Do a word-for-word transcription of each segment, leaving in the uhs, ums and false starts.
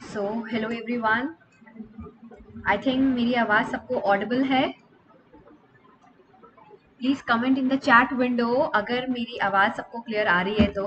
So hello everyone, I think मेरी आवाज़ सबको ऑडिबल है। Please comment in the chat window अगर मेरी आवाज़ सबको क्लियर आ रही है तो।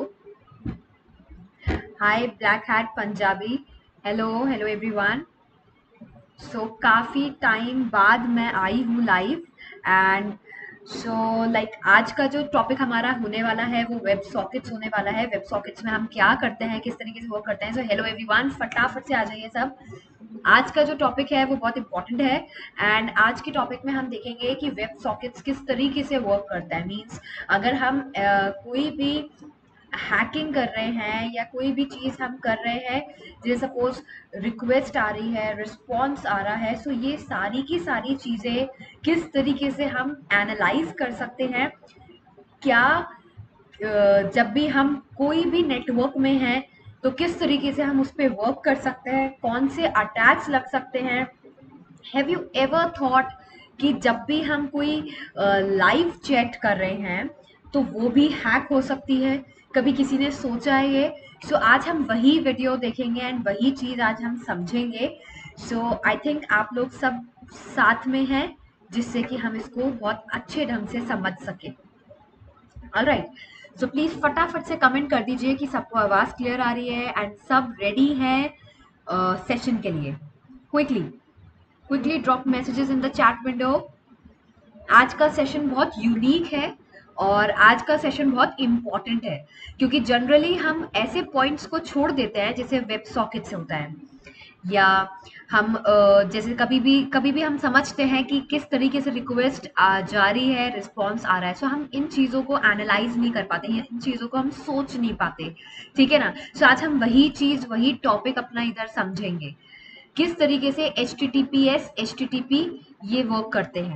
Hi black hat Punjabi, hello hello everyone. So काफ़ी टाइम बाद मैं आई हूँ लाइव एंड सो लाइक आज का जो टॉपिक हमारा होने वाला है वो वेब सॉकेट्स होने वाला है। वेब सॉकेट्स में हम क्या करते हैं, किस तरीके से वर्क करते हैं। सो हेलो एवरीवन, फटाफट से आ जाइए सब। आज का जो टॉपिक है वो बहुत इंपॉर्टेंट है एंड आज के टॉपिक में हम देखेंगे कि वेब सॉकेट्स किस तरीके से वर्क करता है। मींस अगर हम अ, कोई भी हैकिंग कर रहे हैं या कोई भी चीज़ हम कर रहे हैं, जैसे सपोज रिक्वेस्ट आ रही है, रिस्पॉन्स आ रहा है, सो ये सारी की सारी चीज़ें किस तरीके से हम एनालाइज कर सकते हैं। क्या अ, जब भी हम कोई भी नेटवर्क में हैं तो किस तरीके से हम उस पर वर्क कर सकते हैं, कौन से अटैक्स लग सकते हैं। हैव यू एवर थॉट कि जब भी हम कोई लाइव चैट कर रहे हैं तो वो भी हैक हो सकती है? कभी किसी ने सोचा है ये? सो so, आज हम वही वीडियो देखेंगे एंड वही चीज़ आज हम समझेंगे। सो आई थिंक आप लोग सब साथ में हैं जिससे कि हम इसको बहुत अच्छे ढंग से समझ सकें। ऑलराइट, सो प्लीज फटाफट से कमेंट कर दीजिए कि सबको आवाज क्लियर आ रही है एंड सब रेडी है सेशन के लिए। Quickly quickly drop messages in the chat window. आज का सेशन बहुत यूनिक है और आज का सेशन बहुत इम्पॉर्टेंट है क्योंकि जनरली हम ऐसे पॉइंट्स को छोड़ देते हैं जैसे वेब सॉकेट से होता है, या हम अ, जैसे कभी भी कभी भी हम समझते हैं कि किस तरीके से रिक्वेस्ट जा रही है, रिस्पॉन्स आ रहा है। सो हम इन चीज़ों को एनालाइज नहीं कर पाते हैं, इन चीज़ों को हम सोच नहीं पाते। ठीक है ना? सो आज हम वही चीज़, वही टॉपिक अपना इधर समझेंगे, किस तरीके से H T T P S H T T P ये वर्क करते हैं।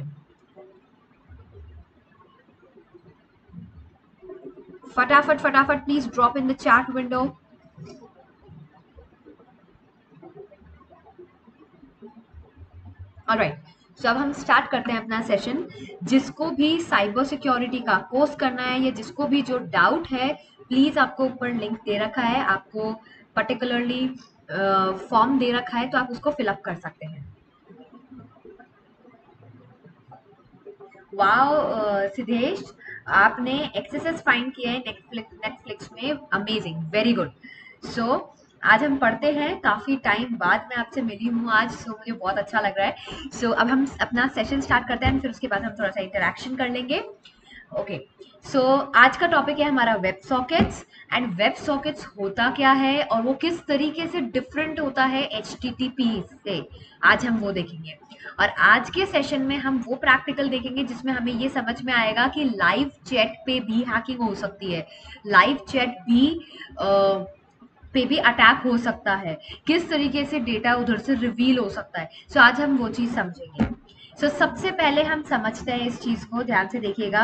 फटाफट फटाफट please drop in the chat window. Alright, so अब हम स्टार्ट करते हैं अपना सेशन। जिसको भी साइबर सिक्योरिटी का कोर्स करना है या जिसको भी जो डाउट है, प्लीज आपको ऊपर लिंक दे रखा है, आपको पर्टिकुलरली फॉर्म दे रखा है तो आप उसको फिलअप कर सकते हैं। वाओ सिद्धेश, आपने एक्सेसेस फाइंड किया है नेटफ्लिक्स नेटफ्लिक्स में, अमेजिंग, वेरी गुड। सो आज हम पढ़ते हैं, काफ़ी टाइम बाद मैं आपसे मिली हूँ आज, सो so मुझे बहुत अच्छा लग रहा है। सो so, अब हम अपना सेशन स्टार्ट करते हैं, फिर उसके बाद हम थोड़ा सा इंटरेक्शन कर लेंगे। ओके, सो आज का टॉपिक है हमारा web sockets and web sockets होता क्या है और वो किस तरीके से डिफरेंट होता है एच टी टी पी से, आज हम वो देखेंगे। और आज के सेशन में हम वो प्रैक्टिकल देखेंगे जिसमें हमें ये समझ में आएगा कि लाइव चैट पे भी हैकिंग हो सकती है, लाइव चैट भी आ, पे भी अटैक हो सकता है, किस तरीके से डेटा उधर से रिवील हो सकता है। सो so, आज हम वो चीज समझेंगे। सो so, सबसे पहले हम समझते हैं इस चीज को, ध्यान से देखिएगा।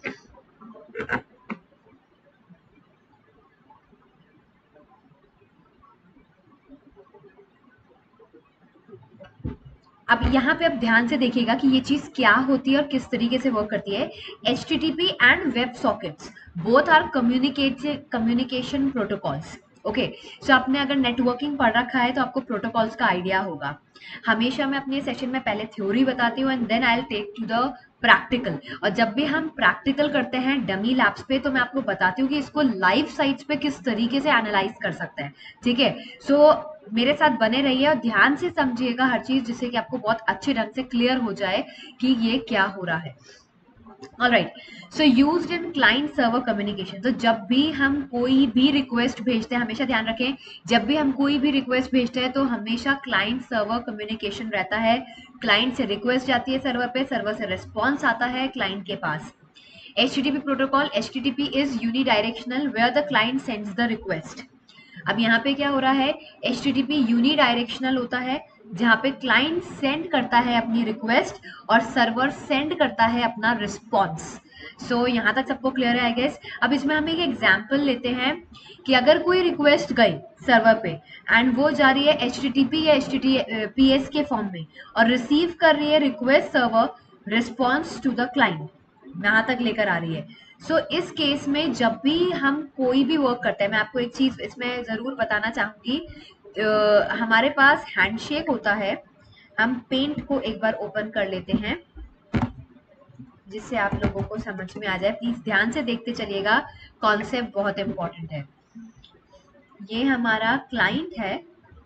अब यहाँ पे अब ध्यान से देखिएगा कि ये चीज क्या होती है और किस तरीके से वर्क करती है। H T T P and web sockets both are communicate communication protocols. Okay, so आपने अगर नेटवर्किंग पढ़ रखा है तो आपको प्रोटोकॉल्स का आइडिया होगा। हमेशा मैं अपने सेशन में पहले थ्योरी बताती हूँ and then I will take to the practical. और जब भी हम प्रैक्टिकल करते हैं डमी लैब्स पे तो मैं आपको बताती हूँ कि इसको लाइव साइट्स पे किस तरीके से एनालाइज कर सकते हैं। ठीक है, सो so, मेरे साथ बने रहिए और ध्यान से समझिएगा हर चीज, जिससे कि आपको बहुत अच्छे ढंग से क्लियर हो जाए कि ये क्या हो रहा है। Alright, so used in client server communication. तो जब भी हम कोई भी रिक्वेस्ट भेजते हैं, हमेशा ध्यान रखें, जब भी हम कोई भी रिक्वेस्ट भेजते हैं तो हमेशा क्लाइंट सर्वर कम्युनिकेशन रहता है। क्लाइंट से रिक्वेस्ट जाती है सर्वर पे, सर्वर से रिस्पॉन्स आता है क्लाइंट के पास। H T T P protocol, H T T P is unidirectional where the client sends the request. अब यहाँ पे क्या हो रहा है, H T T P unidirectional होता है जहाँ पे क्लाइंट सेंड करता है अपनी रिक्वेस्ट और सर्वर सेंड करता है अपना रिस्पॉन्स। सो so, यहाँ तक सबको क्लियर है आई गेस। अब इसमें हम एक एग्जाम्पल लेते हैं कि अगर कोई रिक्वेस्ट गई सर्वर पे एंड वो जा रही है H T T P या H T T P S के फॉर्म में और रिसीव कर रही है request server response to the client, यहाँ तक लेकर आ रही है। सो so, इस केस में जब भी हम कोई भी वर्क करते हैं, मैं आपको एक चीज इसमें जरूर बताना चाहूंगी अ, हमारे पास हैंडशेक होता है। हम पेंट को एक बार ओपन कर लेते हैं जिससे आप लोगों को समझ में आ जाए। प्लीज ध्यान से देखते चलिएगा, कॉन्सेप्ट बहुत इंपॉर्टेंट है। ये हमारा क्लाइंट है,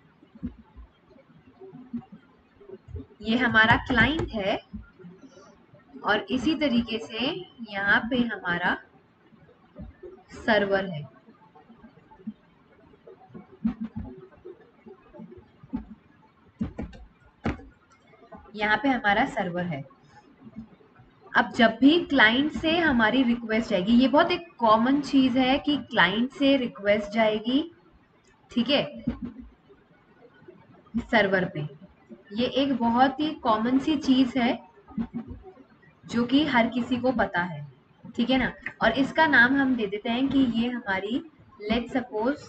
ये हमारा क्लाइंट है, और इसी तरीके से यहाँ पे हमारा सर्वर है। यहाँ पे हमारा सर्वर है। अब जब भी क्लाइंट से हमारी रिक्वेस्ट जाएगी, ये बहुत एक कॉमन चीज है कि क्लाइंट से रिक्वेस्ट जाएगी, ठीक है, सर्वर पे। ये एक बहुत ही कॉमन सी चीज है जो कि हर किसी को पता है, ठीक है ना। और इसका नाम हम दे देते हैं कि ये हमारी, let suppose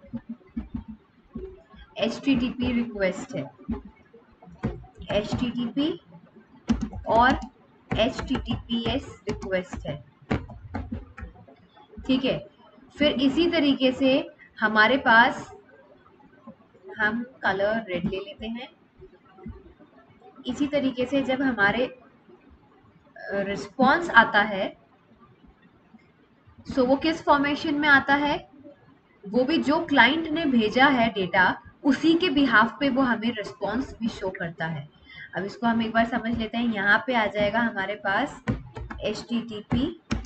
H T T P request है, एच टी टी पी और H T T P S request है, ठीक है। फिर इसी तरीके से हमारे पास, हम कलर रेड ले लेते हैं। इसी तरीके से जब हमारे रिस्पॉन्स आता है, सो वो किस फॉर्मेशन में आता है, वो भी जो क्लाइंट ने भेजा है डेटा, उसी के बिहाफ पे वो हमें रिस्पॉन्स भी शो करता है। अब इसको हम एक बार समझ लेते हैं। यहाँ पे आ जाएगा हमारे पास एच टी टी पी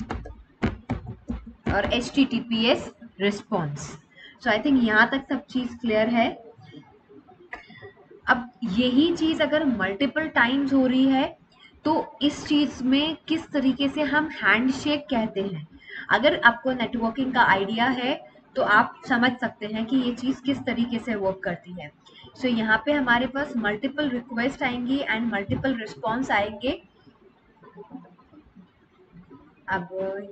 और H T T P S response. So I think यहाँ तक सब चीज क्लियर है। अब यही चीज अगर मल्टीपल टाइम्स हो रही है तो इस चीज में किस तरीके से हम हैंडशेक कहते हैं, अगर आपको नेटवर्किंग का आइडिया है तो आप समझ सकते हैं कि ये चीज किस तरीके से वर्क करती है। सो so, यहाँ पे हमारे पास मल्टीपल रिक्वेस्ट आएंगी एंड मल्टीपल रिस्पॉन्स आएंगे। अब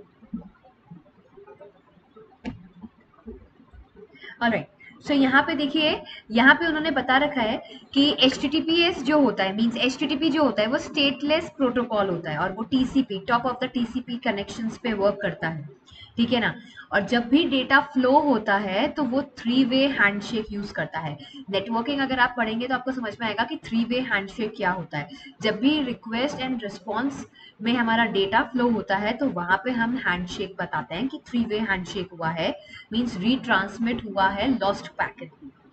ऑलराइट, सो यहाँ पे देखिए, यहाँ पे उन्होंने बता रखा है कि H T T P S जो होता है, means H T T P जो होता है वो स्टेटलेस प्रोटोकॉल होता है, और वो T C P, top of the T C P connections पे वर्क करता है, ठीक है ना। और जब भी डेटा फ्लो होता है तो वो थ्री वे हैंडशेक यूज करता है। नेटवर्किंग अगर आप पढ़ेंगे तो आपको समझ में आएगा कि थ्री वे हैंडशेक क्या होता है। जब भी रिक्वेस्ट एंड रिस्पॉन्स में हमारा डेटा फ्लो होता है तो वहां पे हम हैंडशेक बताते हैं कि थ्री वे हैंडशेक हुआ है, मींस रीट्रांसमिट हुआ है लॉस्ट पैकेट।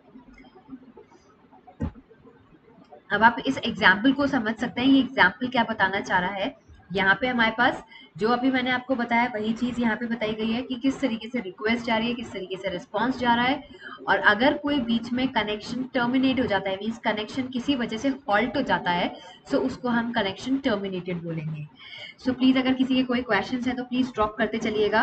अब आप इस एग्जाम्पल को समझ सकते हैं, ये एग्जाम्पल क्या बताना चाह रहा है। यहाँ पे हमारे पास जो अभी मैंने आपको बताया वही चीज यहाँ पे बताई गई है कि किस तरीके से रिक्वेस्ट जा रही है, किस तरीके से रिस्पॉन्स जा रहा है, और अगर कोई बीच में कनेक्शन टर्मिनेट हो जाता है, मीन्स कनेक्शन किसी वजह से हॉल्ट हो जाता है, सो उसको हम कनेक्शन टर्मिनेटेड बोलेंगे। सो प्लीज अगर किसी के कोई क्वेश्चन है तो प्लीज ड्रॉप करते चलिएगा।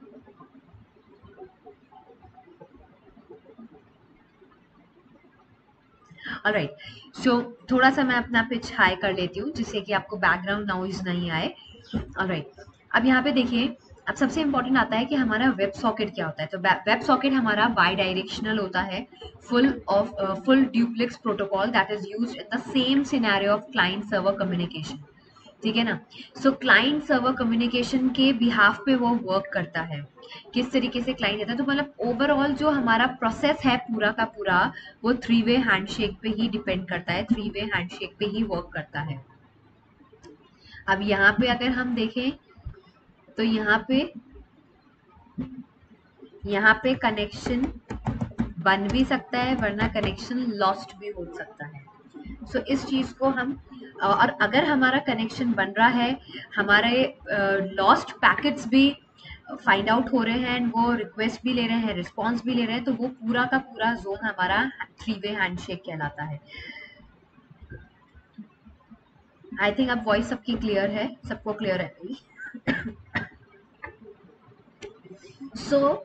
ऑलराइट, सो थोड़ा सा मैं अपना पिच हाई कर लेती हूँ जिससे कि आपको बैकग्राउंड नॉइज नहीं आए। ऑलराइट, अब यहाँ पे देखिए, अब सबसे इंपॉर्टेंट आता है कि हमारा वेब सॉकेट क्या होता है। तो वेब सॉकेट हमारा बाई डायरेक्शनल होता है, full of full duplex protocol that is used in the same scenario of client server communication, ठीक है ना। सो क्लाइंट सर्वर कम्युनिकेशन के बिहाफ पे वो वर्क करता है, किस तरीके से क्लाइंट देता है। तो मतलब ओवरऑल जो हमारा प्रोसेस है पूरा का पूरा, वो थ्री वे हैंडशेक पे ही डिपेंड करता है, थ्री वे हैंडशेक पे ही वर्क करता है। अब यहाँ पे अगर हम देखें तो यहाँ पे यहाँ पे कनेक्शन बन भी सकता है, वरना कनेक्शन लॉस्ट भी हो सकता है। सो so, इस चीज को हम, और अगर हमारा कनेक्शन बन रहा है, हमारे लॉस्ट uh, पैकेट्स भी फाइंड आउट हो रहे हैं, वो रिक्वेस्ट भी ले रहे हैं, रिस्पॉन्स भी ले रहे हैं, तो वो पूरा का पूरा जोन हमारा थ्री वे हैंडशेक कहलाता है। आई थिंक अब वॉइस सबकी क्लियर है, सबको क्लियर है। सो so,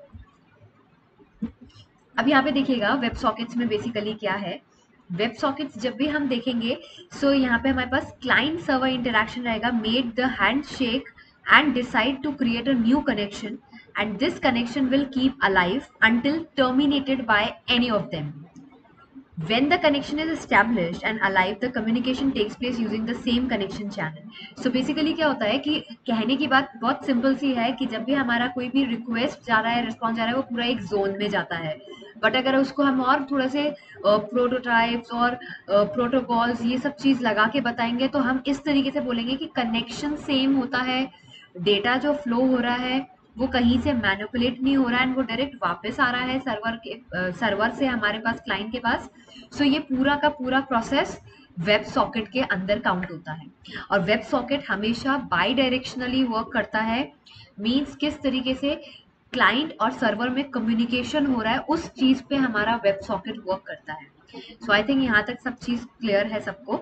अब यहाँ पे देखिएगा वेब सॉकेट्स में बेसिकली क्या है। वेब सॉकेट्स जब भी हम देखेंगे, सो so यहाँ पे हमारे पास क्लाइंट सर्वर इंटरेक्शन रहेगा, made the handshake and decide to create a new connection, and this connection will keep alive until terminated by any of them. When the connection is established and alive, the communication takes place using the same connection channel. So basically क्या होता है कि कहने की बात बहुत simple सी है कि जब भी हमारा कोई भी रिक्वेस्ट जा रहा है, रिस्पॉन्स जा रहा है, वो पूरा एक जोन में जाता है. बट अगर उसको हम और थोड़ा से प्रोटोटाइप्स और प्रोटोकॉल्स ये सब चीज लगा के बताएंगे तो हम इस तरीके से बोलेंगे कि कनेक्शन सेम होता है, डेटा जो फ्लो हो रहा है वो कहीं से मैनिपुलेट नहीं हो रहा है एंड वो डायरेक्ट वापस आ रहा है सर्वर के सर्वर से हमारे पास, क्लाइंट के पास. सो so, ये पूरा का पूरा प्रोसेस वेब सॉकेट के अंदर काउंट होता है. और वेब सॉकेट हमेशा बाई डायरेक्शनली वर्क करता है. मीन्स किस तरीके से क्लाइंट और सर्वर में कम्युनिकेशन हो रहा है उस चीज पे हमारा वेब सॉकेट वर्क करता है. सो आई थिंक यहाँ तक सब चीज क्लियर है सबको.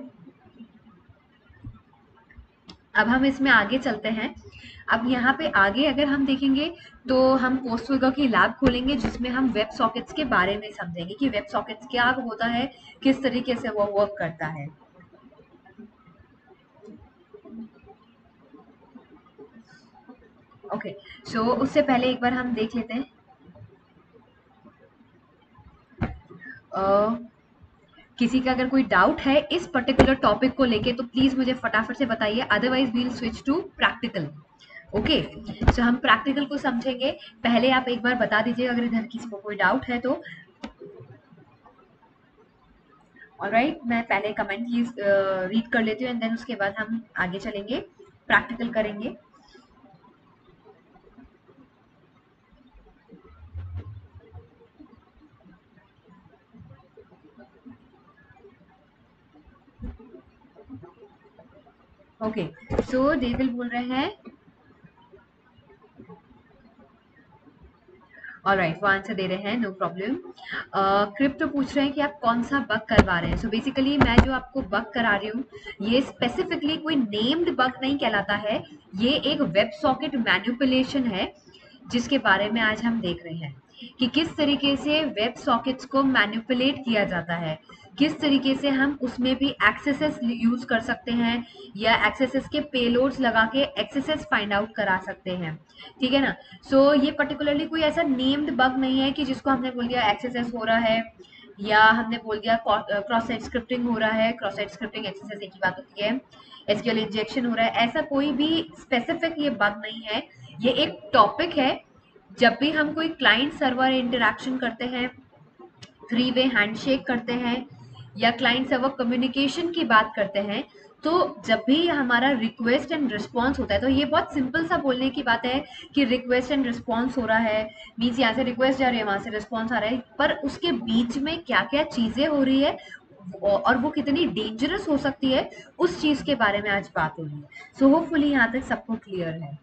अब हम इसमें आगे चलते हैं. अब यहाँ पे आगे अगर हम देखेंगे तो हम पोस्टफिगर की लैब खोलेंगे जिसमें हम वेब सॉकेट्स के बारे में समझेंगे कि वेब सॉकेट्स क्या होता है, किस तरीके से वो वर्क करता है. ओके okay, सो so, उससे पहले एक बार हम देख लेते हैं. uh, किसी का अगर कोई डाउट है इस पर्टिकुलर टॉपिक को लेके तो प्लीज मुझे फटाफट से बताइए, otherwise we'll switch to practical. Okay, so हम प्रैक्टिकल को समझेंगे. पहले आप एक बार बता दीजिए अगर इधर किसी को कोई डाउट है तो. ऑलराइट right, मैं पहले कमेंट प्लीज रीड कर लेती हूँ एंड देन उसके बाद हम आगे चलेंगे, प्रैक्टिकल करेंगे. ओके, सो डेविल बोल रहे हैं ऑलराइट, वो आंसर दे रहे हैं, नो प्रॉब्लम. क्रिप्टो पूछ रहे हैं कि आप कौन सा बग करवा रहे हैं. सो so बेसिकली मैं जो आपको बग करा रही हूँ ये स्पेसिफिकली कोई नेम्ड बग नहीं कहलाता है, ये एक वेब सॉकेट मैनिपुलेशन है जिसके बारे में आज हम देख रहे हैं कि किस तरीके से वेब सॉकेट्स को मैनिपुलेट किया जाता है, किस तरीके से हम उसमें भी एक्सेसेस यूज कर सकते हैं या एक्सेसेस के पेलोड्स लगा के एक्सेसेस फाइंड आउट करा सकते हैं. ठीक है ना. सो so, ये पर्टिकुलरली कोई ऐसा नेम्ड बग नहीं है कि जिसको हमने बोल दिया एक्सेसेस हो रहा है या हमने बोल दिया क्रॉस साइट स्क्रिप्टिंग हो रहा है. क्रॉस साइट स्क्रिप्टिंग एक्सेसेस एक ही बात होती है. एसक्यूएल इंजेक्शन हो रहा है, ऐसा कोई भी स्पेसिफिक ये बग नहीं है. ये एक टॉपिक है. जब भी हम कोई क्लाइंट सर्वर इंटरेक्शन करते हैं, थ्री वे हैंडशेक करते हैं या क्लाइंट सर्वर कम्युनिकेशन की बात करते हैं, तो जब भी हमारा रिक्वेस्ट एंड रिस्पॉन्स होता है तो ये बहुत सिंपल सा बोलने की बात है कि रिक्वेस्ट एंड रिस्पॉन्स हो रहा है. मीन्स यहाँ से रिक्वेस्ट जा रही है, वहां से रिस्पॉन्स आ रहा है, पर उसके बीच में क्या क्या चीजें हो रही है और वो कितनी डेंजरस हो सकती है उस चीज के बारे में आज बात हो रही है. सो होपफुली यहाँ तक सबको क्लियर है.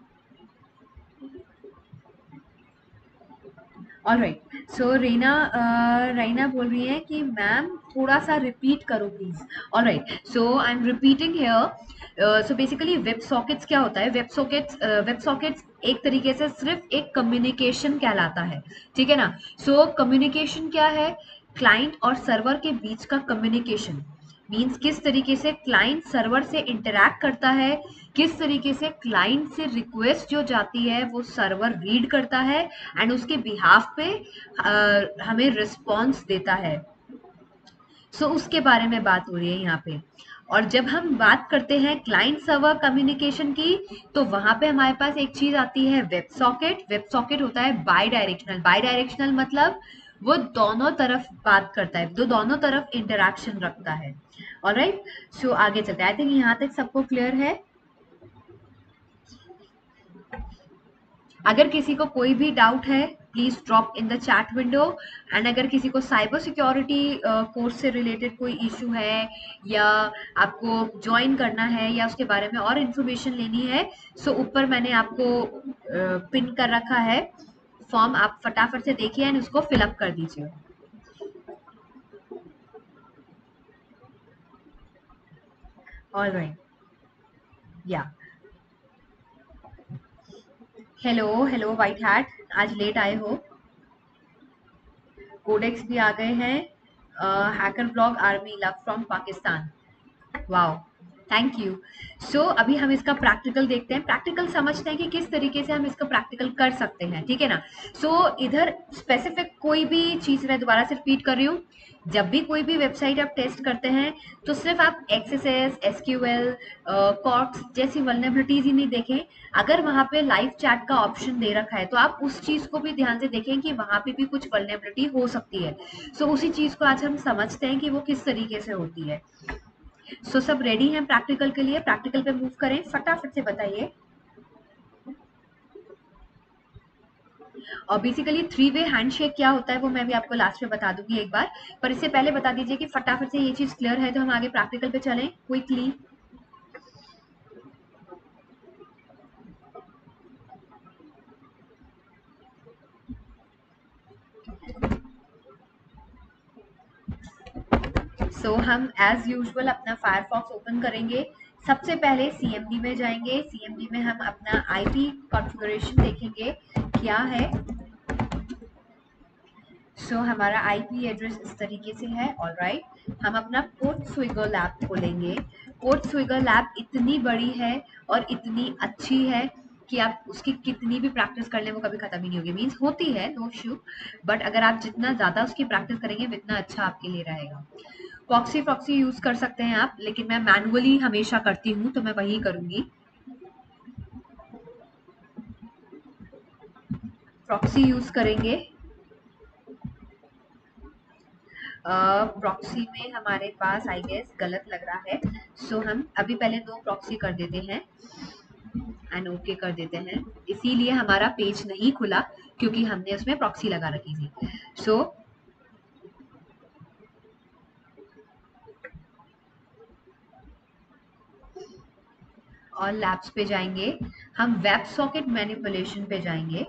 ऑलराइट, सो रीना राइना बोल रही है कि मैम थोड़ा सा रिपीट करो please. Alright, so I am repeating here. So basically web sockets क्या होता है, वेब सॉकेट्स वेब सॉकेट्स एक तरीके से सिर्फ एक कम्युनिकेशन कहलाता है. ठीक है ना. सो so, कम्युनिकेशन क्या है, क्लाइंट और सर्वर के बीच का कम्युनिकेशन. मीन्स किस तरीके से क्लाइंट सर्वर से इंटरैक्ट करता है, किस तरीके से क्लाइंट से रिक्वेस्ट जो जाती है वो सर्वर रीड करता है एंड उसके बिहाफ पे आ, हमें रिस्पॉन्स देता है. सो so, उसके बारे में बात हो रही है यहाँ पे. और जब हम बात करते हैं क्लाइंट सर्वर कम्युनिकेशन की तो वहां पे हमारे पास एक चीज आती है वेब सॉकेट. वेब सॉकेट होता है बाई डायरेक्शनल. बाई डायरेक्शनल मतलब वो दोनों तरफ बात करता है, तो दोनों तरफ इंटरैक्शन रखता है. ऑलराइट, सो आगे चलते हैं. आई थिंक यहाँ तक सबको क्लियर है. अगर किसी को कोई भी डाउट है please drop in the chat window. And अगर किसी को साइबर सिक्योरिटी कोर्स से रिलेटेड कोई इशू है या आपको ज्वाइन करना है या उसके बारे में और इन्फॉर्मेशन लेनी है, सो so ऊपर मैंने आपको पिन कर रखा है फॉर्म, आप फटाफट से देखिए एंड उसको फिलअप कर दीजिए. ऑल राइट, या हेलो हेलो वाइट हैट, आज लेट आए हो. कोडेक्स भी आ गए हैं. Hacker blog army love from Pakistan. Wow, thank you. So अभी हम इसका प्रैक्टिकल देखते हैं, प्रैक्टिकल समझते हैं कि किस तरीके से हम इसका प्रैक्टिकल कर सकते हैं, ठीक है ना। सो so, इधर स्पेसिफिक कोई भी चीज़ मैं दोबारा से रिपीट कर रही हूँ, जब भी कोई भी वेबसाइट आप टेस्ट करते हैं तो सिर्फ आप एक्सएसएस, एसक्यूएल, कॉर्क्स जैसी वल्नरेबिलिटीज ही नहीं देखें। अगर वहाँ पे लाइव चैट का ऑप्शन दे रखा है तो आप उस चीज़ को भी ध्यान से देखें कि वहाँ पे भी कुछ वल्नरेबिलिटी हो सकती है। सो so, उसी चीज़ को आज हम समझते हैं कि वो किस तरीके से होती है। सो so, सब रेडी हैं प्रैक्टिकल के लिए? प्रैक्टिकल पे मूव करें, फटाफट से बताइए। और बेसिकली थ्री वे हैंडशेक क्या होता है वो मैं भी आपको लास्ट में बता दूंगी एक बार, पर इससे पहले बता दीजिए कि फटाफट से ये चीज क्लियर है तो हम आगे प्रैक्टिकल पे चलें क्विकली। सो so, हम एज यूजुअल अपना फायरफॉक्स ओपन करेंगे। सबसे पहले सीएमडी में जाएंगे। सीएमडी में हम अपना आईपी कॉन्फ़िगरेशन देखेंगे क्या है। सो so, हमारा आईपी एड्रेस इस तरीके से है। Alright right. हम अपना पोर्ट स्विगर लैब खोलेंगे। पोर्ट स्विगर लैब इतनी बड़ी है और इतनी अच्छी है कि आप उसकी कितनी भी प्रैक्टिस कर लें वो कभी खत्म ही नहीं होगी। मीन्स होती है, नो इशू, बट अगर आप जितना ज्यादा उसकी प्रैक्टिस करेंगे उतना अच्छा आपके लिए रहेगा। प्रॉक्सी प्रॉक्सी यूज कर सकते हैं आप, लेकिन मैं मैनुअली हमेशा करती हूँ तो मैं वही करूंगी। प्रॉक्सी यूज करेंगे। प्रॉक्सी uh, में हमारे पास आई गेस गलत लग रहा है। सो so, हम अभी पहले दो प्रॉक्सी कर देते हैं एंड ओके कर देते हैं। इसीलिए हमारा पेज नहीं खुला क्योंकि हमने उसमें प्रॉक्सी लगा रखी थी। सो so, और लैब्स पे जाएंगे, हम वेब सॉकेट मैनिपुलेशन पे जाएंगे।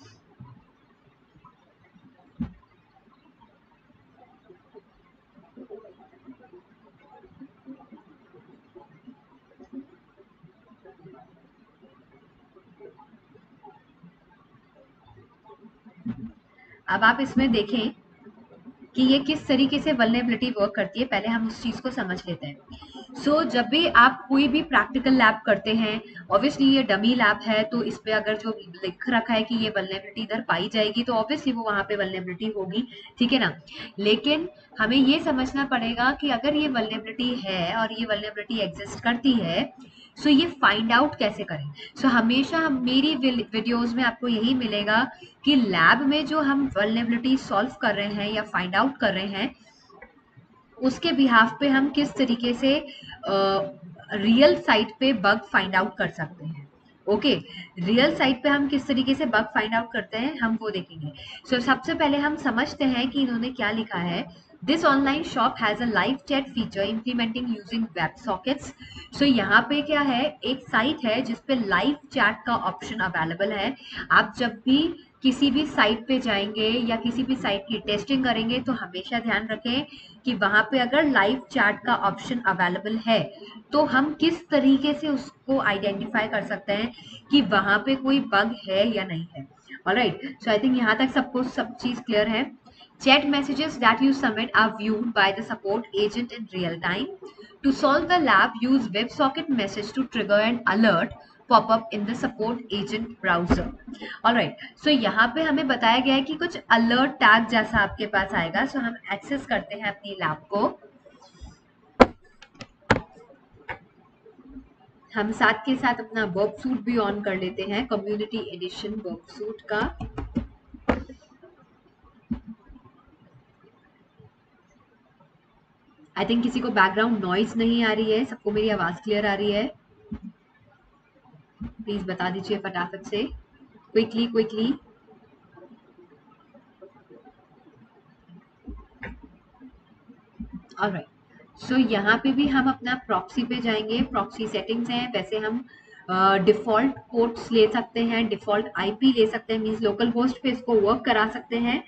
अब आप इसमें देखें कि ये किस तरीके से वल्नरेबिलिटी वर्क करती है, पहले हम उस चीज को समझ लेते हैं। सो so, जब भी आप कोई भी प्रैक्टिकल लैब करते हैं, ऑब्वियसली ये डमी लैब है तो इस पे अगर जो लिख रखा है कि ये वल्नरेबिलिटी इधर पाई जाएगी तो ऑब्वियसली वो वहां पे वल्नरेबिलिटी होगी, ठीक है ना। लेकिन हमें ये समझना पड़ेगा कि अगर ये वल्नरेबिलिटी है और ये वल्नरेबिलिटी एग्जिस्ट करती है सो so ये फाइंड आउट कैसे करें। सो so हमेशा हम मेरी वीडियोस में आपको यही मिलेगा कि लैब में जो हम वल्नरेबिलिटी सॉल्व कर रहे हैं या फाइंड आउट कर रहे हैं उसके बिहाफ पे हम किस तरीके से रियल साइट पे बग फाइंड आउट कर सकते हैं। ओके, रियल साइट पे हम किस तरीके से बग फाइंड आउट करते हैं हम वो देखेंगे। सो so, सबसे पहले हम समझते हैं कि इन्होंने क्या लिखा है। This online shop has a live chat feature implementing using web sockets. So यहाँ पे क्या है, एक साइट है जिसपे लाइव चैट का ऑप्शन अवेलेबल है। आप जब भी किसी भी साइट पे जाएंगे या किसी भी साइट की टेस्टिंग करेंगे तो हमेशा ध्यान रखें कि वहां पे अगर लाइव चैट का ऑप्शन अवेलेबल है तो हम किस तरीके से उसको आइडेंटिफाई कर सकते हैं कि वहां पे कोई बग है या नहीं है। ऑलराइट, सो आई थिंक यहाँ तक सबको सब चीज क्लियर है। Chat messages that you submit are viewed by the support agent in real time. To solve the lab, use WebSocket message to trigger an alert pop up in the support agent browser. Alright, so यहाँ पे हमें बताया गया है कि कुछ alert tag जैसा आपके पास आएगा। so हम access करते हैं अपनी lab को। हम साथ के साथ अपना वर्क सूट भी ऑन कर लेते हैं, कम्युनिटी एडिशन वर्क सूट का। आई थिंक किसी को बैकग्राउंड नॉइज नहीं आ रही है, सबको मेरी आवाज क्लियर आ रही है? प्लीज बता दीजिए फटाफट से, क्विकली क्विकली। ऑलराइट, सो यहाँ पे भी हम अपना प्रॉक्सी पे जाएंगे। प्रॉक्सी सेटिंग्स हैं, वैसे हम डिफॉल्ट uh, पोर्ट्स ले सकते हैं, डिफॉल्ट आईपी ले सकते हैं, मींस लोकल होस्ट पे इसको वर्क करा सकते हैं।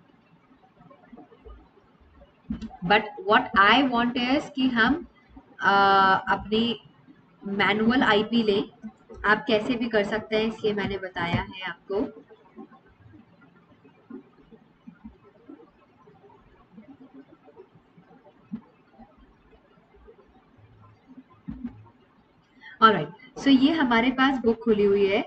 But what I want is कि हम uh, अपनी मैनुअल आईपी ले। आप कैसे भी कर सकते हैं, इसलिए मैंने बताया है आपको। ऑलराइट, सो ये हमारे पास बुक खुली हुई है।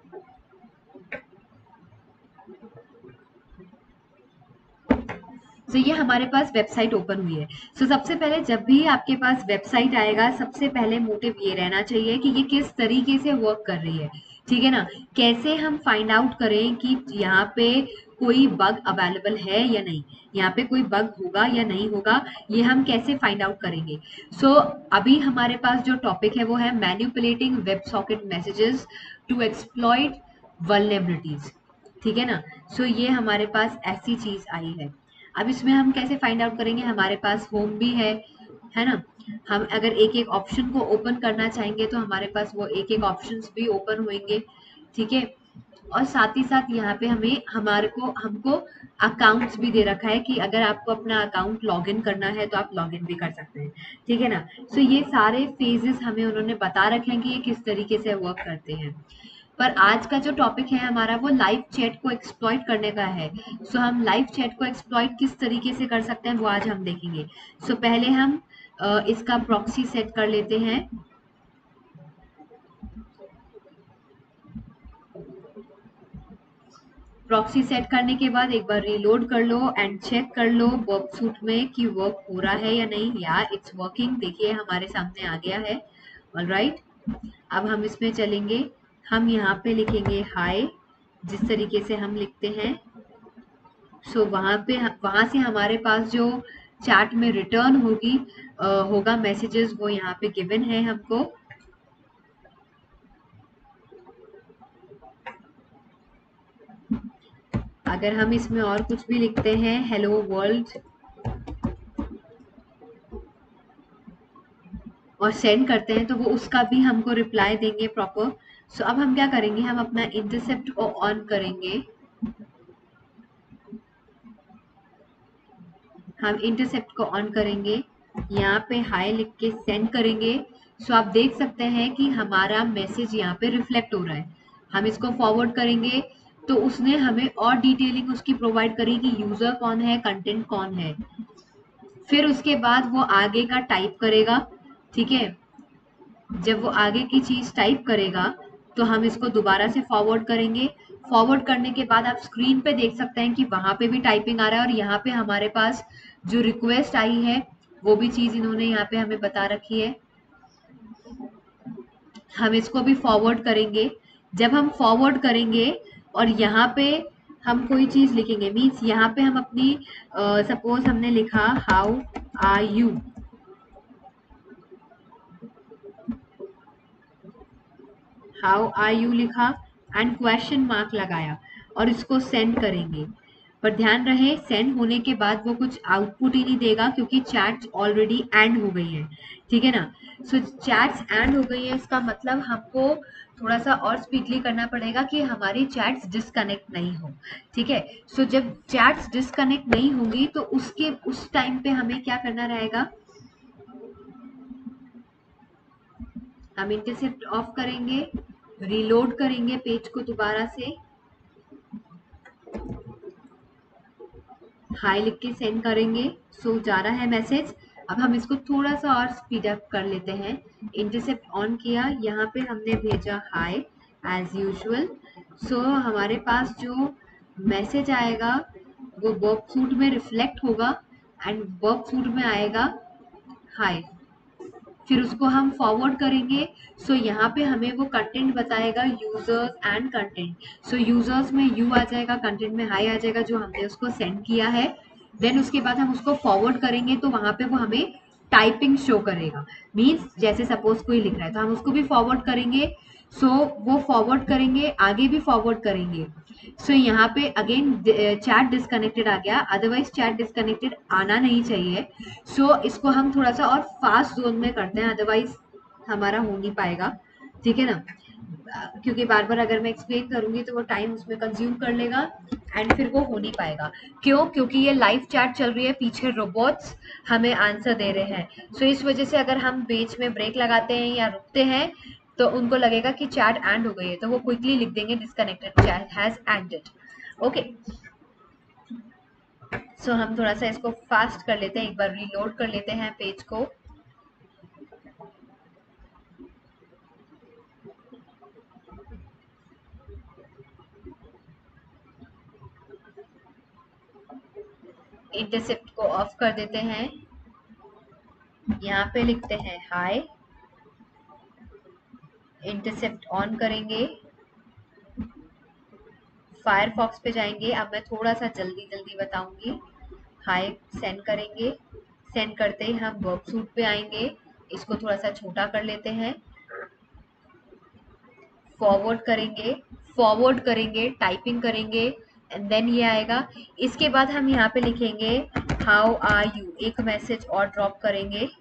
सो so, ये हमारे पास वेबसाइट ओपन हुई है। सो so, सबसे पहले जब भी आपके पास वेबसाइट आएगा, सबसे पहले मोटिव ये रहना चाहिए कि ये किस तरीके से वर्क कर रही है, ठीक है ना। कैसे हम फाइंड आउट करें कि यहाँ पे कोई बग अवेलेबल है या नहीं, यहाँ पे कोई बग होगा या नहीं होगा, ये हम कैसे फाइंड आउट करेंगे। सो so, अभी हमारे पास जो टॉपिक है वो है manipulating web socket messages to exploit vulnerabilities, ठीक है ना। सो so, ये हमारे पास ऐसी चीज आई है। अब इसमें हम कैसे फाइंड आउट करेंगे, हमारे पास होम भी है है ना। हम अगर एक एक ऑप्शन को ओपन करना चाहेंगे तो हमारे पास वो एक एक ऑप्शंस भी ओपन होंगे, ठीक है। और साथ ही साथ यहाँ पे हमें हमारे को हमको अकाउंट्स भी दे रखा है कि अगर आपको अपना अकाउंट लॉगिन करना है तो आप लॉगिन भी कर सकते हैं, ठीक है ना। सो so, ये सारे फेजेस हमें उन्होंने बता रखे हैं कि ये किस तरीके से वर्क करते हैं। पर आज का जो टॉपिक है हमारा वो लाइव चैट को एक्सप्लॉइट करने का है। सो so, हम लाइव चैट को एक्सप्लॉइट किस तरीके से कर सकते हैं वो आज हम देखेंगे। सो so, पहले हम अ, इसका प्रॉक्सी सेट कर लेते हैं। प्रॉक्सी सेट करने के बाद एक बार रीलोड कर लो एंड चेक कर लो वर्कसूट में कि वर्क हो रहा है या नहीं। या इट्स वर्किंग, देखिए हमारे सामने आ गया है। ऑलराइट, अब हम इसमें चलेंगे। हम यहाँ पे लिखेंगे हाय, जिस तरीके से हम लिखते हैं। सो so, वहां पे वहां से हमारे पास जो चैट में रिटर्न होगी अ, होगा मैसेजेस, वो यहाँ पे गिवन है हमको। अगर हम इसमें और कुछ भी लिखते हैं, हेलो वर्ल्ड, और सेंड करते हैं तो वो उसका भी हमको रिप्लाई देंगे प्रॉपर। सो so, अब हम क्या करेंगे, हम अपना इंटरसेप्ट को ऑन करेंगे। हम इंटरसेप्ट को ऑन करेंगे, यहाँ पे हाई लिख के सेंड करेंगे। सो आप देख सकते हैं कि हमारा मैसेज यहाँ पे रिफ्लेक्ट हो रहा है। हम इसको फॉरवर्ड करेंगे तो उसने हमें और डिटेलिंग उसकी प्रोवाइड करी कि यूजर कौन है, कंटेंट कौन है। फिर उसके बाद वो आगे का टाइप करेगा, ठीक है। जब वो आगे की चीज टाइप करेगा तो हम इसको दोबारा से फॉरवर्ड करेंगे। फॉरवर्ड करने के बाद आप स्क्रीन पे देख सकते हैं कि वहां पे भी टाइपिंग आ रहा है, और यहाँ पे हमारे पास जो रिक्वेस्ट आई है वो भी चीज इन्होंने यहाँ पे हमें बता रखी है। हम इसको भी फॉरवर्ड करेंगे। जब हम फॉरवर्ड करेंगे और यहाँ पे हम कोई चीज लिखेंगे, मीन्स यहाँ पे हम अपनी सपोज uh, हमने लिखा how are you, how are you लिखा एंड क्वेश्चन मार्क लगाया और इसको सेंड करेंगे। पर ध्यान रहे सेंड होने के बाद वो कुछ आउटपुट ही नहीं देगा क्योंकि चैट्स ऑलरेडी एंड हो गई है, ठीक है ना। सो चैट्स एंड हो गई है, इसका मतलब हमको थोड़ा सा और स्पीडली करना पड़ेगा कि हमारी चैट्स डिस्कनेक्ट नहीं हो, ठीक है। सो so, जब चैट्स डिस्कनेक्ट नहीं होंगी तो उसके उस टाइम पे हमें क्या करना रहेगा, हम इंटरसेप्ट ऑफ करेंगे, रीलोड करेंगे पेज को दोबारा से, हाई लिख के सेंड करेंगे। सो so, जा रहा है मैसेज। अब हम इसको थोड़ा सा और स्पीड अप कर लेते हैं। इंटरसेप्ट ऑन किया, यहाँ पे हमने भेजा हाई एज यूजुअल। सो हमारे पास जो मैसेज आएगा वो वर्कसूट में रिफ्लेक्ट होगा एंड वर्कसूट में आएगा हाई। फिर उसको हम फॉरवर्ड करेंगे। सो so, यहाँ पे हमें वो कंटेंट बताएगा users and content. So users में यू आ जाएगा, कंटेंट में हाई आ जाएगा जो हमने उसको सेंड किया है। देन उसके बाद हम उसको फॉरवर्ड करेंगे तो वहां पे वो हमें टाइपिंग शो करेगा। मीन्स जैसे सपोज कोई लिख रहा है तो हम उसको भी फॉरवर्ड करेंगे। सो so, वो फॉरवर्ड करेंगे, आगे भी फॉरवर्ड करेंगे। सो so, यहाँ पे अगेन चैट डिस्कनेक्टेड आ गया, अदरवाइज चैट डिस्कनेक्टेड आना नहीं चाहिए। सो so, इसको हम थोड़ा सा और फास्ट जोन में करते हैं, अदरवाइज हमारा हो नहीं पाएगा, ठीक है ना। क्योंकि बार बार अगर मैं एक्सप्लेन करूंगी तो वो टाइम उसमें कंज्यूम कर लेगा एंड फिर वो हो नहीं पाएगा। क्यों? क्योंकि ये लाइव चैट चल रही है, पीछे रोबोट्स हमें आंसर दे रहे हैं। सो so, इस वजह से अगर हम बीच में ब्रेक लगाते हैं या रुकते हैं तो उनको लगेगा कि चैट एंड हो गई है, तो वो क्विकली लिख देंगे disconnected chat has ended. Okay, so हम थोड़ा सा इसको फास्ट कर लेते हैं, एक बार रीलोड कर लेते हैं पेज को। इंटरसेप्ट को ऑफ कर देते हैं, यहाँ पे लिखते हैं हाय, इंटरसेप्ट ऑन करेंगे, फायरफॉक्स पे जाएंगे। अब मैं थोड़ा सा जल्दी जल्दी बताऊंगी। हाय सेंड करेंगे, सेंड करते ही हम वर्कसूट पे आएंगे, इसको थोड़ा सा छोटा कर लेते हैं, फॉरवर्ड करेंगे, फॉरवर्ड करेंगे, टाइपिंग करेंगे एंड देन ये आएगा। इसके बाद हम यहाँ पे लिखेंगे हाउ आर यू, एक मैसेज और ड्रॉप करेंगे।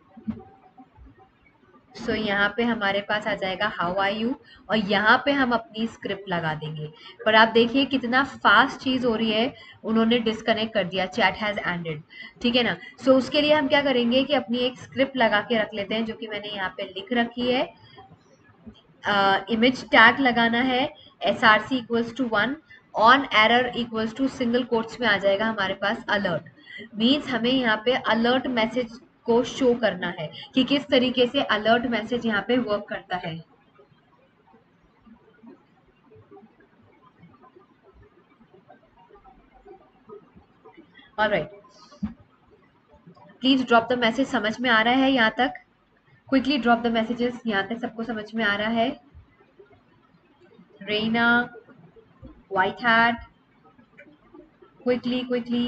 सो so, यहाँ पे हमारे पास आ जाएगा हाउ आर यू, और यहाँ पे हम अपनी स्क्रिप्ट लगा देंगे। पर आप देखिए कितना फास्ट चीज हो रही है, उन्होंने डिस्कनेक्ट कर दिया, चैट हैज एंडेड। ठीक है ना। सो so, उसके लिए हम क्या करेंगे कि अपनी एक स्क्रिप्ट लगा के रख लेते हैं, जो कि मैंने यहाँ पे लिख रखी है। इमेज uh, टैग लगाना है, S R C equals to one, on error equals to single quotes में आ जाएगा हमारे पास अलर्ट। मीन्स हमें यहाँ पे अलर्ट मैसेज को शो करना है कि किस तरीके से अलर्ट मैसेज यहाँ पे वर्क करता है। Alright, please drop the message. समझ में आ रहा है यहाँ तक? Quickly drop the messages. यहाँ तक सबको समझ में आ रहा है? Rena, white hat, quickly quickly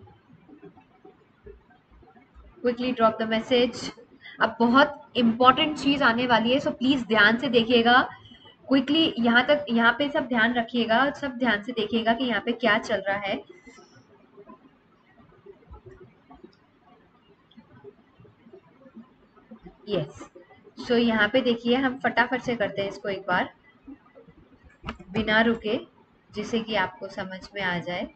quickly drop the message. अब बहुत इंपॉर्टेंट चीज आने वाली है, सो प्लीज ध्यान से देखिएगा। क्विकली यहाँ तक, यहाँ पे सब ध्यान रखिएगा, सब ध्यान से देखिएगा कि यहाँ पे क्या चल रहा है। यस, सो यहाँ पे देखिए, हम फटाफट से करते हैं इसको एक बार बिना रुके, जिससे कि आपको समझ में आ जाए।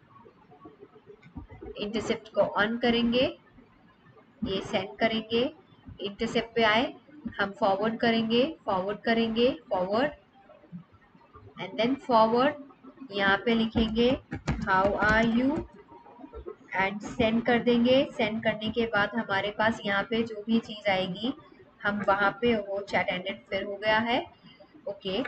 इंटरसेप्ट को ऑन करेंगे, ये सेंड करेंगे, इंटरसेप्ट पे आए, हम फॉरवर्ड करेंगे, फॉरवर्ड करेंगे, फॉरवर्ड एंड देन फॉरवर्ड। यहाँ पे लिखेंगे how are you and send कर देंगे। सेंड करने के बाद हमारे पास यहाँ पे जो भी चीज आएगी, हम वहां पे, वो चैट एंडेड फिर हो गया है। ओके,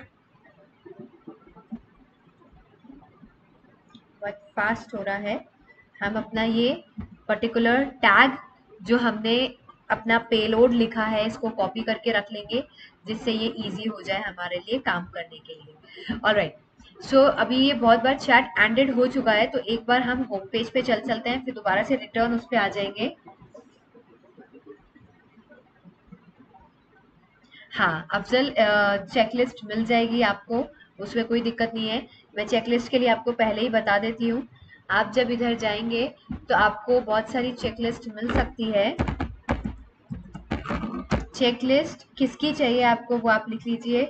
बहुत फास्ट हो रहा है। हम अपना ये पर्टिकुलर टैग जो हमने अपना पेलोड लिखा है, इसको कॉपी करके रख लेंगे, जिससे ये इजी हो जाए हमारे लिए काम करने के लिए। ऑलराइट, सो so, अभी ये बहुत बार चैट एंडेड हो चुका है, तो एक बार हम होम पेज पे चल चलते हैं, फिर दोबारा से रिटर्न उस पे आ जाएंगे। हाँ अफजल, चेकलिस्ट मिल जाएगी आपको, उसमें कोई दिक्कत नहीं है। मैं चेकलिस्ट के लिए आपको पहले ही बता देती हूँ। आप जब इधर जाएंगे तो आपको बहुत सारी चेकलिस्ट मिल सकती है। चेकलिस्ट किसकी चाहिए आपको, वो आप लिख लीजिए।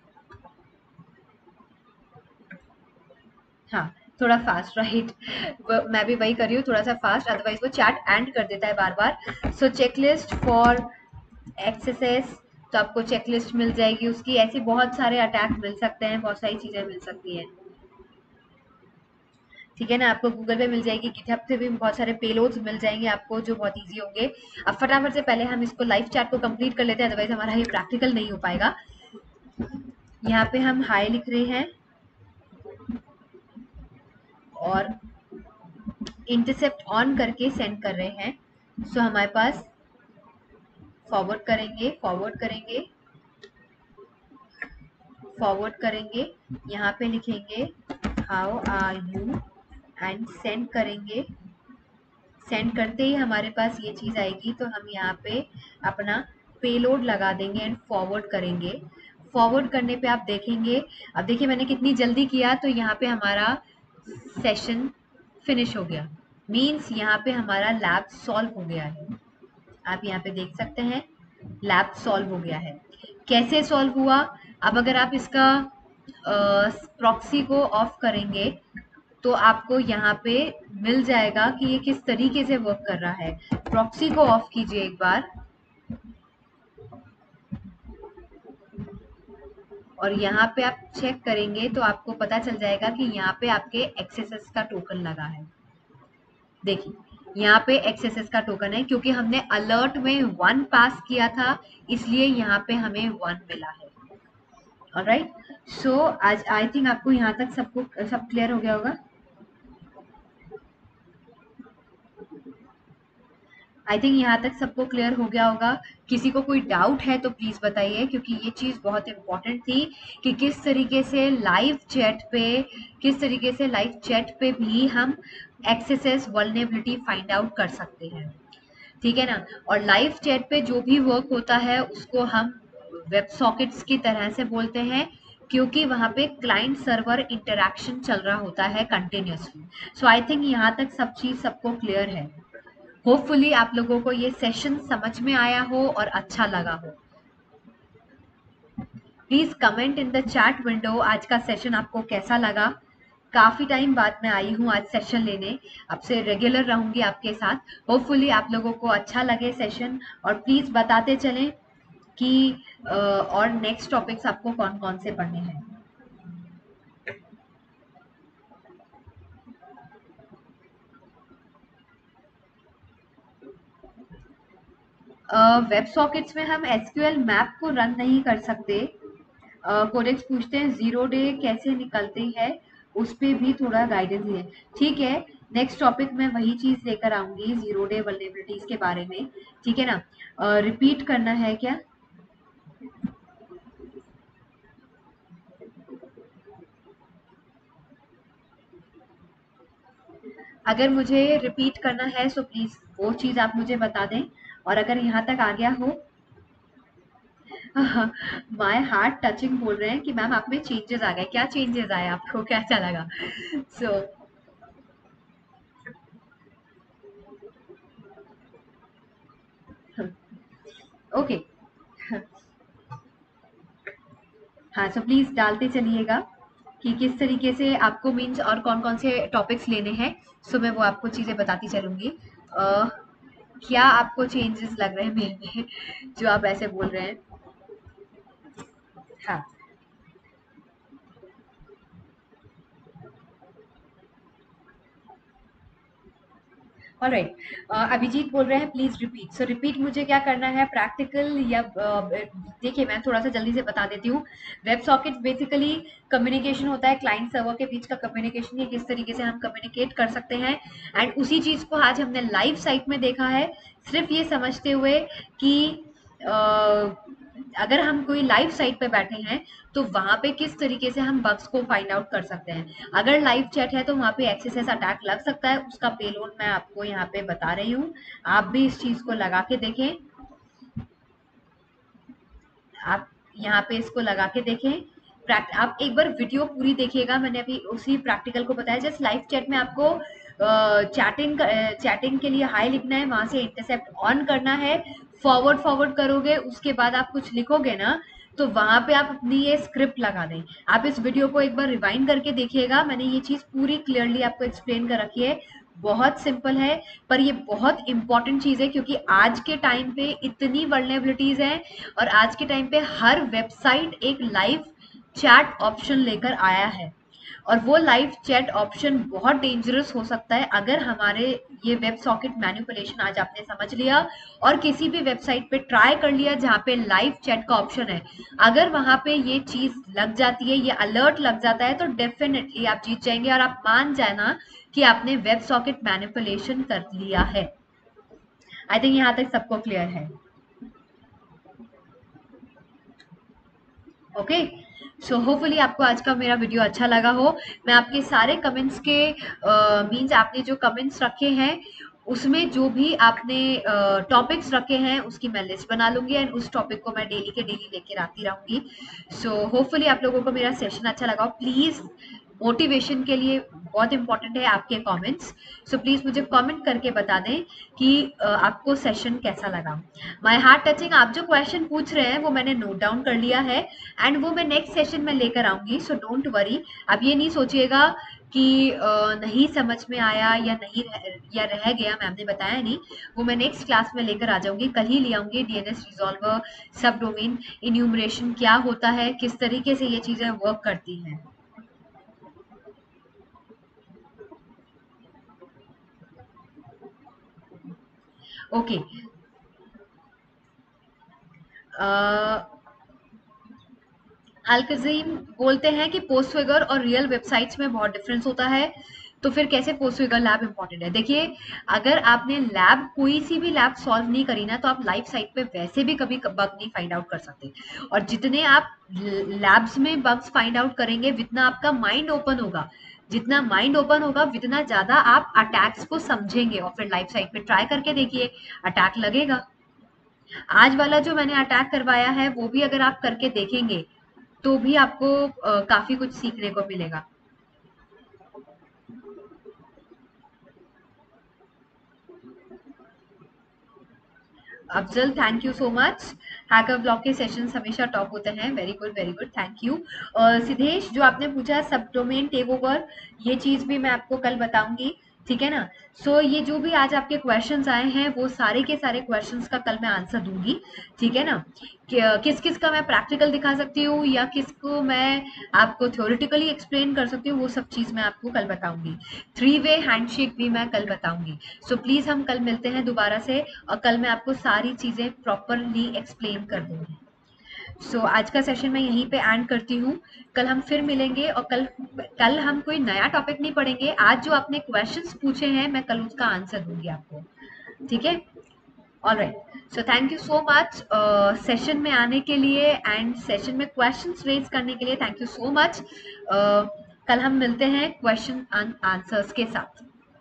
हाँ, थोड़ा फास्ट, राइट। मैं भी वही कर रही हूँ, थोड़ा सा फास्ट, अदरवाइज वो चैट एंड कर देता है बार बार। सो चेकलिस्ट फॉर एक्सेसेस, तो आपको चेकलिस्ट मिल जाएगी उसकी। ऐसे बहुत सारे अटैक मिल सकते हैं, बहुत सारी चीजें मिल सकती हैं। ठीक है ना। आपको गूगल पे मिल जाएगी, गिटहब से भी बहुत सारे पेलोड्स मिल जाएंगे आपको, जो बहुत इजी होंगे। अब फटाफट से पहले हम इसको लाइव चैट को कंप्लीट कर लेते हैं, अदरवाइज हमारा ये प्रैक्टिकल नहीं हो पाएगा। यहाँ पे हम हाई लिख रहे हैं और इंटरसेप्ट ऑन करके सेंड कर रहे हैं। सो so, हमारे पास फॉरवर्ड करेंगे, फॉरवर्ड करेंगे, फॉरवर्ड करेंगे, यहाँ पे लिखेंगे how are you and send करेंगे। सेंड करते ही हमारे पास ये चीज आएगी, तो हम यहाँ पे अपना पेलोड लगा देंगे एंड फॉरवर्ड करेंगे। फॉरवर्ड करने पे आप देखेंगे, अब देखिए मैंने कितनी जल्दी किया, तो यहाँ पे हमारा सेशन फिनिश हो गया। मीन्स यहाँ पे हमारा लैब सॉल्व हो गया है। आप यहाँ पे देख सकते हैं लैब सॉल्व हो गया है। कैसे सॉल्व हुआ? अब अगर आप इसका प्रॉक्सी को ऑफ करेंगे तो आपको यहाँ पे मिल जाएगा कि ये किस तरीके से वर्क कर रहा है। प्रॉक्सी को ऑफ कीजिए एक बार, और यहाँ पे आप चेक करेंगे तो आपको पता चल जाएगा कि यहाँ पे आपके एक्सेसेस का टोकन लगा है। देखिए यहाँ पे एक्सेसेस का टोकन है, क्योंकि हमने अलर्ट में वन पास किया था, इसलिए यहाँ पे हमें वन मिला है। ऑलराइट, सो आज आई थिंक आपको यहाँ तक सबको सब क्लियर हो गया होगा। आई थिंक यहाँ तक सबको क्लियर हो गया होगा। किसी को कोई डाउट है तो प्लीज बताइए, क्योंकि ये चीज बहुत इंपॉर्टेंट थी कि किस तरीके से लाइव चैट पे किस तरीके से लाइव चैट पे भी हम एक्सेस वल्नरेबिलिटी फाइंड आउट कर सकते हैं। ठीक है ना। और लाइव चैट पे जो भी वर्क होता है उसको हम वेब सॉकेट्स की तरह से बोलते हैं, क्योंकि वहां पे क्लाइंट सर्वर इंटरेक्शन चल रहा होता है कंटिन्यूसली। सो आई थिंक यहाँ तक सब चीज सबको क्लियर है। होपफुली आप लोगों को ये सेशन समझ में आया हो और अच्छा लगा हो। Please comment in the chat window आज का सेशन आपको कैसा लगा। काफी टाइम बाद मैं आई हूँ आज सेशन लेने, आपसे रेगुलर रहूंगी आपके साथ। होपफुली आप लोगों को अच्छा लगे सेशन, और प्लीज बताते चलें कि अ, और नेक्स्ट टॉपिक्स आपको कौन कौन से पढ़ने हैं। वेब सॉकेट्स में हम एसक्यूएल मैप को रन नहीं कर सकते। कोडेक्स पूछते हैं जीरो डे कैसे निकलती है, उस पे भी थोड़ा गाइडेंस है। ठीक है, नेक्स्ट टॉपिक में वही चीज लेकर आऊंगी, जीरो डे वल्नरेबिलिटीज के बारे में। ठीक है ना। रिपीट uh, करना है क्या? अगर मुझे रिपीट करना है तो प्लीज वो चीज आप मुझे बता दें। और अगर यहाँ तक आ गया हो, माय हार्ट टचिंग बोल रहे हैं कि मैम आप में चेंजेस आ गए। क्या चेंजेस आए आपको, क्या अच्छा लगा? So okay. हाँ, सो प्लीज डालते चलिएगा कि किस तरीके से आपको मीन्स और कौन कौन से टॉपिक्स लेने हैं। सो मैं वो आपको चीजें बताती चलूंगी। अ, क्या आपको चेंजेस लग रहे हैं मेल में जो आप ऐसे बोल रहे हैं? हाँ। ऑलराइट। अभिजीत बोल रहे हैं प्लीज रिपीट। सो रिपीट मुझे क्या करना है, प्रैक्टिकल या uh, देखिए मैं थोड़ा सा जल्दी से बता देती हूँ। वेब सॉकेट बेसिकली कम्युनिकेशन होता है, क्लाइंट सर्वर के बीच का कम्युनिकेशन, ये किस तरीके से हम कम्युनिकेट कर सकते हैं। एंड उसी चीज को आज हमने लाइव साइट में देखा है, सिर्फ ये समझते हुए कि uh, अगर हम कोई लाइव साइट पे बैठे हैं तो वहां पे किस तरीके से हम बग्स को फाइंड आउट कर सकते हैं। अगर लाइव चैट है तो वहां पे एक्सेस अटैक लग सकता है, उसका पेलोड मैं आपको यहाँ पे बता रही हूँ। आप भी इस चीज को लगा के देखें। आप यहाँ पे इसको लगा के देखें। प्रैक्ट आप एक बार वीडियो पूरी देखिएगा, मैंने अभी उसी प्रैक्टिकल को बताया। जस्ट लाइव चैट में आपको चैटिंग चैटिंग के लिए हाई लिखना है, वहां से इंटरसेप्ट ऑन करना है, फॉरवर्ड फॉरवर्ड करोगे, उसके बाद आप कुछ लिखोगे ना, तो वहां पे आप अपनी ये स्क्रिप्ट लगा दें। आप इस वीडियो को एक बार रिवाइंड करके देखिएगा, मैंने ये चीज पूरी क्लियरली आपको एक्सप्लेन कर रखी है। बहुत सिंपल है, पर ये बहुत इंपॉर्टेंट चीज है, क्योंकि आज के टाइम पे इतनी वल्नरेबिलिटीज हैं, और आज के टाइम पे हर वेबसाइट एक लाइव चैट ऑप्शन लेकर आया है। और वो लाइव चैट ऑप्शन बहुत डेंजरस हो सकता है अगर हमारे ये वेब सॉकेट मैनिपुलेशन आज आपने समझ लिया और किसी भी वेबसाइट पे ट्राई कर लिया जहाँ पे लाइव चैट का ऑप्शन है, अगर वहां पे ये चीज लग जाती है, ये अलर्ट लग जाता है, तो डेफिनेटली आप जीत जाएंगे और आप मान जाना कि आपने वेब सॉकेट मैनिपुलेशन कर लिया है। आई थिंक यहाँ तक सबको क्लियर है। ओके। सो होपफुली आपको आज का मेरा वीडियो अच्छा लगा हो। मैं आपके सारे कमेंट्स के मींस uh, आपने जो कमेंट्स रखे हैं उसमें जो भी आपने टॉपिक्स uh, रखे हैं उसकी मैं लिस्ट बना लूंगी, एंड उस टॉपिक को मैं डेली के डेली लेकर आती रहूंगी। सो होपफुली आप लोगों को मेरा सेशन अच्छा लगा। प्लीज मोटिवेशन के लिए बहुत इंपॉर्टेंट है आपके कमेंट्स। सो प्लीज मुझे कमेंट करके बता दें कि uh, आपको सेशन कैसा लगा। माय हार्ट टचिंग आप जो क्वेश्चन पूछ रहे हैं वो मैंने नोट डाउन कर लिया है, एंड वो मैं नेक्स्ट सेशन में लेकर आऊंगी। सो डोंट वरी, आप ये नहीं सोचिएगा कि uh, नहीं समझ में आया या नहीं रह, या रह गया, मैम ने बताया नहीं। वो मैं नेक्स्ट क्लास में लेकर आ जाऊंगी, कल ही ले आऊंगी। DNS resolver, sub domain enumeration क्या होता है, किस तरीके से ये चीजें वर्क करती हैं। ओके। अल्कजीम बोलते हैं कि पोस्ट फिगर और रियल वेबसाइट्स में बहुत डिफरेंस होता है। तो फिर कैसे पॉसिबल लैब इंपॉर्टेंट है? देखिए, अगर आपने लैब कोई सी भी लैब सॉल्व नहीं करी ना, तो आप लाइफ साइट पे वैसे भी कभी बग नहीं फाइंड आउट कर सकते। और जितने आप लैब्स में बग्स फाइंड आउट करेंगे, जितना आपका माइंड ओपन होगा, जितना माइंड ओपन होगा उतना ज्यादा आप अटैक्स को समझेंगे। और फिर लाइफ साइट पे ट्राई करके देखिए, अटैक लगेगा। आज वाला जो मैंने अटैक करवाया है वो भी अगर आप करके देखेंगे तो भी आपको अ, काफी कुछ सीखने को मिलेगा। Afzal, thank you so much. Hacker block के सेशंस हमेशा टॉप होते हैं। Very good, very good, thank you. Siddhesh, जो आपने पूछा सब डोमेन टेक ओवर, ये चीज भी मैं आपको कल बताऊंगी, ठीक है ना? सो so, ये जो भी आज आपके क्वेश्चंस आए हैं वो सारे के सारे क्वेश्चंस का कल मैं आंसर दूंगी, ठीक है ना? कि, किस किस का मैं प्रैक्टिकल दिखा सकती हूँ या किसको मैं आपको थ्योरेटिकली एक्सप्लेन कर सकती हूँ, वो सब चीज मैं आपको कल बताऊंगी। थ्री वे हैंडशेक भी मैं कल बताऊंगी। सो so, प्लीज हम कल मिलते हैं दोबारा से, और कल मैं आपको सारी चीजें प्रॉपरली एक्सप्लेन कर दूंगी। सो so, आज का सेशन मैं यहीं पे एंड करती हूँ। कल हम फिर मिलेंगे, और कल कल हम कोई नया टॉपिक नहीं पढ़ेंगे। आज जो आपने क्वेश्चंस पूछे हैं मैं कल उसका आंसर दूंगी आपको, ठीक है? All right, so thank you so much session में आने के लिए एंड सेशन में क्वेश्चंस रेज करने के लिए। Thank you so much. कल हम मिलते हैं क्वेश्चन आंसर्स के साथ।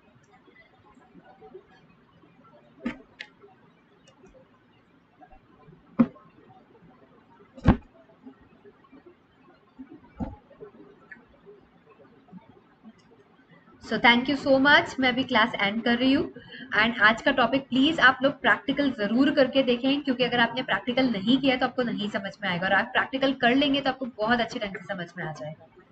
So thank you so much. मैं भी क्लास एंड कर रही हूँ। एंड आज का टॉपिक प्लीज आप लोग प्रैक्टिकल जरूर करके देखें, क्योंकि अगर आपने प्रैक्टिकल नहीं किया तो आपको नहीं समझ में आएगा, और आप प्रैक्टिकल कर लेंगे तो आपको बहुत अच्छे ढंग से समझ में आ जाएगा।